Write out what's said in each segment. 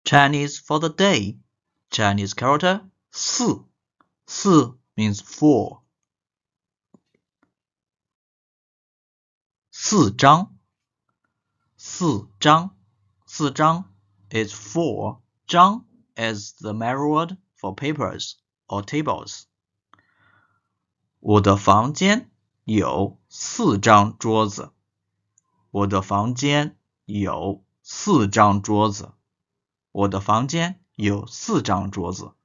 Chinese for the day. Chinese character 4. 4 means 4. 4张 4张 4张 is 4. 张 is the Mandarin word for papers or tables. 我的房间有4张桌子。我的房间有4张桌子。我的房间有4张桌子。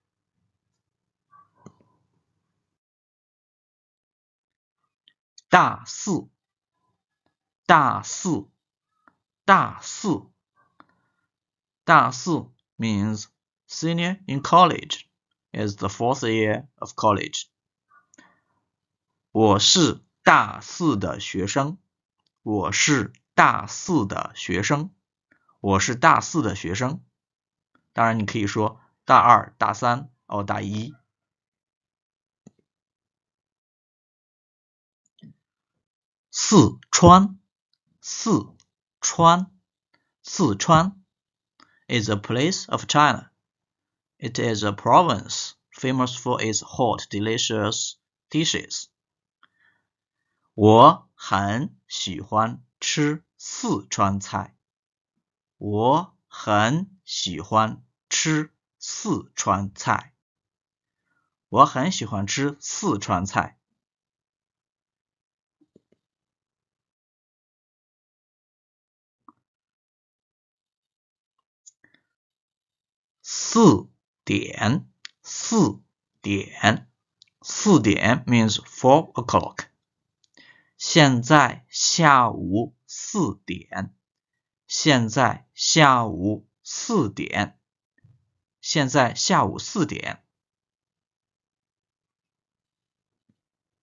大4大4大4大4 means senior in college, is the 4th year of college. 我是大4的学生。我是大4的学生。我是大4的学生。当然你可以说大2、大3、大1。四川四川四川 is a place of China. It is a province famous for its hot, delicious dishes. 我很喜欢吃四川菜。我很喜欢吃四川菜。我很喜欢吃四川菜。4点4点4点 means 4 o'clock. 现在下午4点。现在下午4点。现在下午4点。